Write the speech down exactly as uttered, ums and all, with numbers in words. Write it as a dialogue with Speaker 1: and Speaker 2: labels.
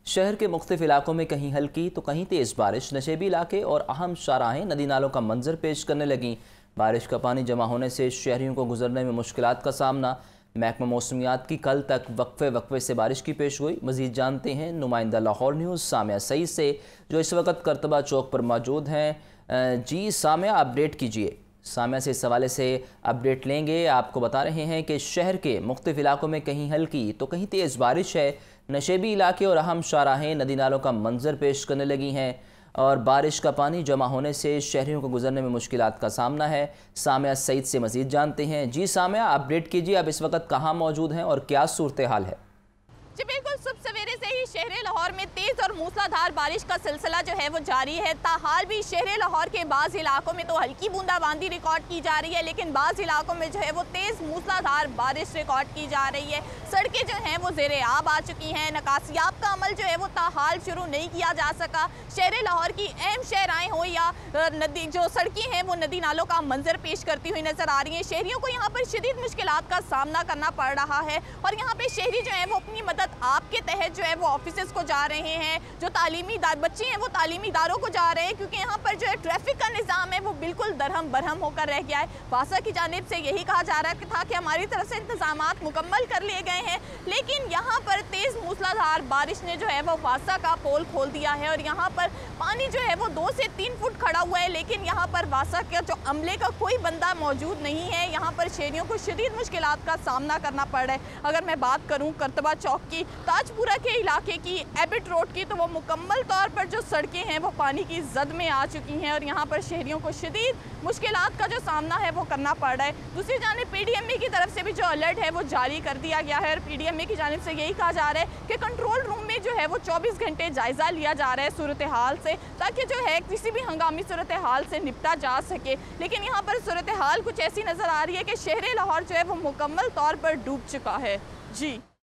Speaker 1: शहर के मुख्तलिफ इलाकों में कहीं हल्की तो कहीं तेज़ बारिश नशेबी इलाके और अहम शाहराहें नदी नालों का मंजर पेश करने लगीं। बारिश का पानी जमा होने से शहरियों को गुजरने में मुश्किलात का सामना। महकमा मौसमियात की कल तक वक्फे वक्फे से बारिश की पेश गोई। मज़ीद जानते हैं नुमाइंदा लाहौर न्यूज़ सामिया सईद से, जो इस वक्त करतबा चौक पर मौजूद हैं। जी सामिया, अपडेट कीजिए। सामिया से इस हवाले से अपडेट लेंगे। आपको बता रहे हैं कि शहर के मुख्तलिफ इलाकों में कहीं हल्की तो कहीं तेज़ बारिश है। नशेबी इलाके और अहम शाहराहें नदी नालों का मंजर पेश करने लगी हैं और बारिश का पानी जमा होने से शहरियों को गुजरने में मुश्किलात का सामना है। सामिया सईद से मज़ीद जानते हैं। जी सामिया, अपडेट कीजिए, आप इस वक्त कहाँ मौजूद हैं और क्या सूरत हाल है?
Speaker 2: जी बिल्कुल, सुबह सवेरे से ही शहर लाहौर में तेज़ और मूसलाधार बारिश का सिलसिला जो है वो जारी है। ताहाल भी शहर लाहौर के बाज़ इलाकों में तो हल्की बूंदाबांदी रिकॉर्ड की जा रही है, लेकिन बाज़ इलाकों में जो है वो तेज़ मूसलाधार बारिश रिकॉर्ड की जा रही है। सड़कें जो हैं वो ज़ेरे आब आ चुकी हैं। नकासियाब का अमल जो है वो ताहाल शुरू नहीं किया जा सका। शहर लाहौर की अहम शहराएँ हो या नदी जो सड़कें हैं वो नदी नालों का मंजर पेश करती हुई नज़र आ रही हैं। शहरियों को यहाँ पर शदीद मुश्किलात का सामना करना पड़ रहा है और यहाँ पर शहरी जो है वो अपनी मदद आपके तहत जो है वो ऑफिसेज को जा रहे हैं। जो तालीमी बच्चे हैं वो तालीमी इदारों को जा रहे हैं, क्योंकि यहाँ पर जो है ट्रैफिक का निज़ाम है वो बिल्कुल दरहम बरहम होकर रह गया है। वासा की जानिब से यही कहा जा रहा था कि हमारी तरफ से इंतजामात मुकम्मल कर लिए गए हैं, लेकिन यहाँ पर तेज़ मूसलाधार बारिश ने जो है वो वासा का पोल खोल दिया है और यहाँ पर पानी जो है वो दो से तीन फुट खड़ा हुआ है, लेकिन यहाँ पर वासा का जो अमले का कोई बंदा मौजूद नहीं है। यहाँ पर शहरियों को शदीद मुश्किलात का सामना करना पड़ रहा है। अगर मैं बात करूँ करतबा चौक की, ताजपुरा के इलाके की, एबिट रोड की, तो वो मुकम्मल तौर पर जो सड़कें हैं वो पानी की जद में आ चुकी हैं और यहाँ पर शहरियों को शदीद मुश्किलात का जो सामना है वो करना पड़ रहा है। दूसरी जानिब पी डी एम ए की तरफ से भी जो अलर्ट है वो जारी कर दिया गया है और पी डी एम ए की जानिब से यही कहा जा रहा है कि कंट्रोल रूम में जो है वो चौबीस घंटे जायज़ा लिया जा रहा है सूरत हाल से, ताकि जो है किसी भी हंगामी सूरत हाल से निपटा जा सके। लेकिन यहाँ पर सूरत हाल कुछ ऐसी नज़र आ रही है कि शहर लाहौर जो है वो मुकम्मल तौर पर डूब चुका है। जी।